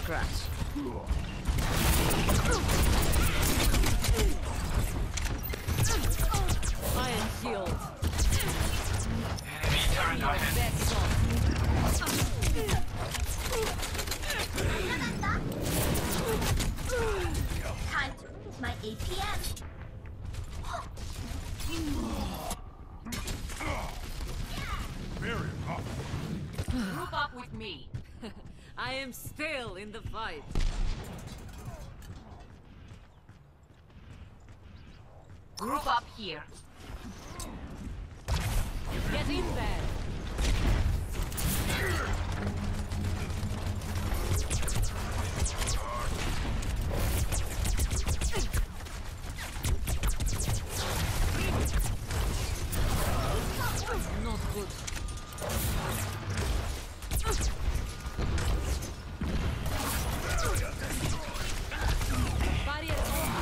scratch. I am healed. Enemy turret ahead. Time to use my APM. Very hot. Group up with me. I am still in the fight. Group up here. Get in there. Not good. Barrier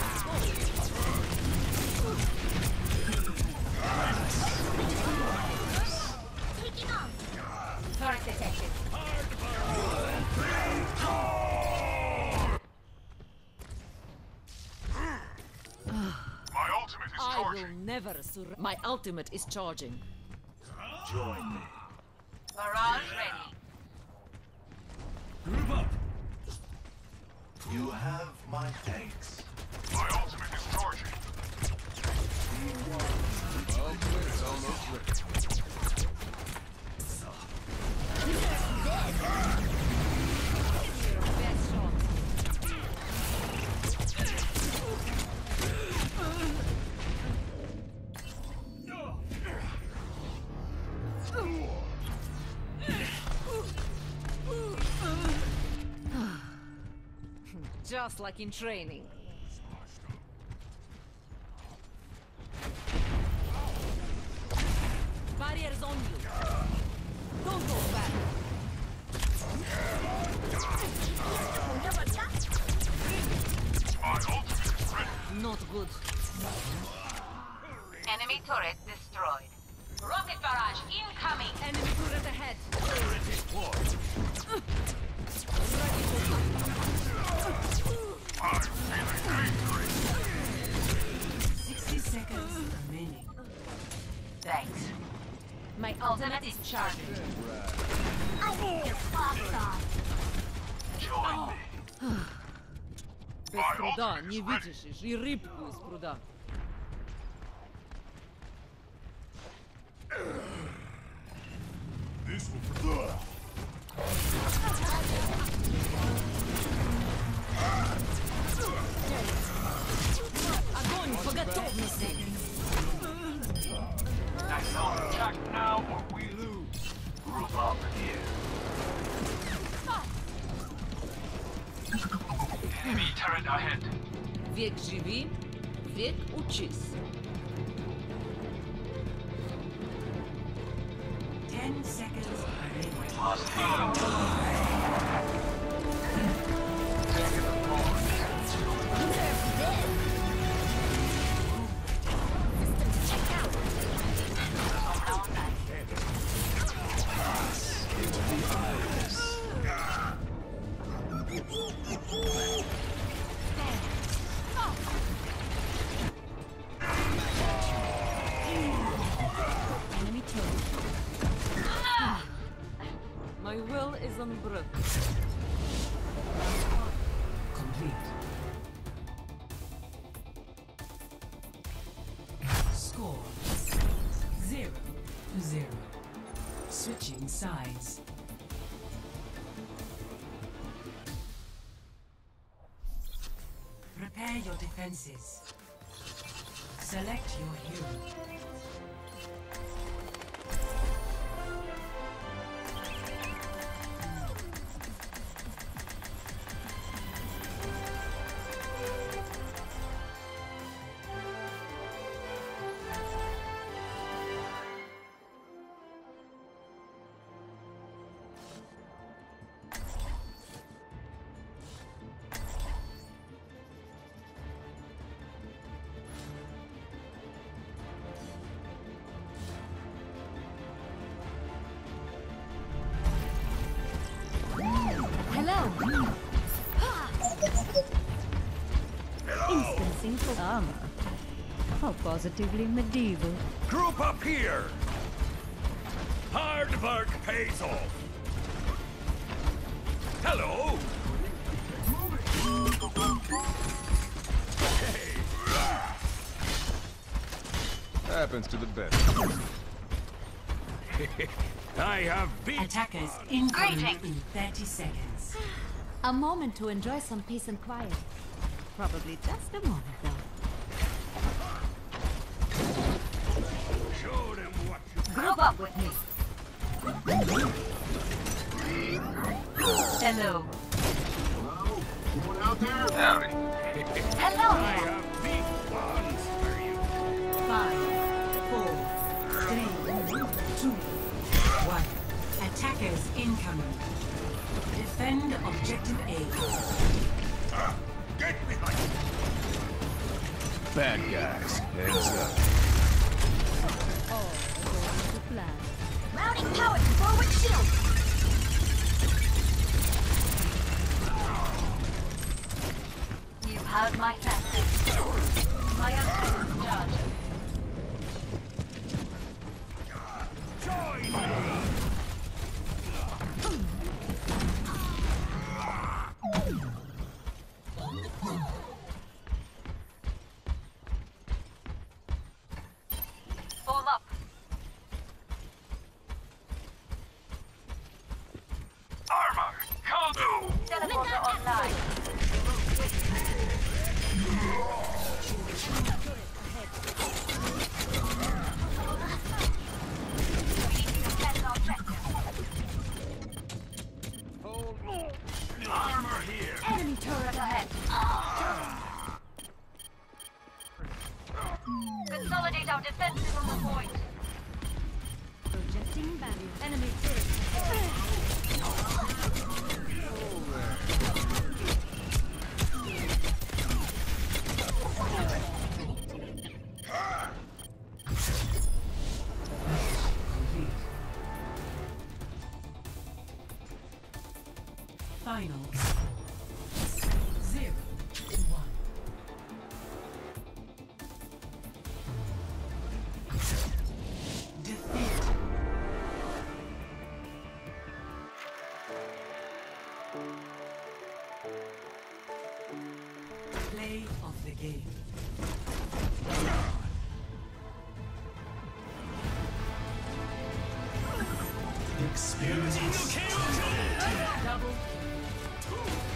Taking off. Turret detected. My ultimate is I will charging. never surrender. My ultimate is charging. Join me. Barrage ready. Group up. You have my thanks. My ultimate is charging. It's almost ready. Best shot. Just like in training. Barriers on you. Don't go back. My ultimate is ready. Not good. Enemy turret destroyed. Rocket barrage incoming. Enemy turret ahead. Turret deployed. Ready for fight. I'm feeling angry. 60 seconds remaining. Thanks. My ultimate is charging. I need your box off. Join me. Без труда не вытащишь и рыбку из пруда. This will Огонь по готовности! Nice on attack now or we lose. Group up here. Enemy turret ahead. Век живи, век учись. 10 seconds remaining. Must heal. Taking the forward. Systems checked out. Into the iris. Enemy turret. My will is unbroken. Complete. Score 0-0. Switching sides. Prepare your defenses. Select your hero. Hello. bracing for armor. How positively medieval. Group up here! Hard work pays off! Hello! Hey! Happens to the best. I have beat... Attackers incoming in 30 seconds. A moment to enjoy some peace and quiet. Probably just a moment, though. Show them what you... Group up with me. Hello. Hello. I have big ones for you. 5, 4, 3, 2, 1. Attackers incoming. Defend objective A. Get behind me! Bad guys. Heads up. All according to plan. Mounting power to forward shield. You have my tactics. My objective is charged. Join me! Form up. Armor! Come! Teleporter online. We need to defend our objective. Armor here! Enemy turret ahead. Consolidate our defenses on the point. Projecting barrier. Enemy turret. Final. 0 to 1. Defeat. Play of the game. Experience. Double.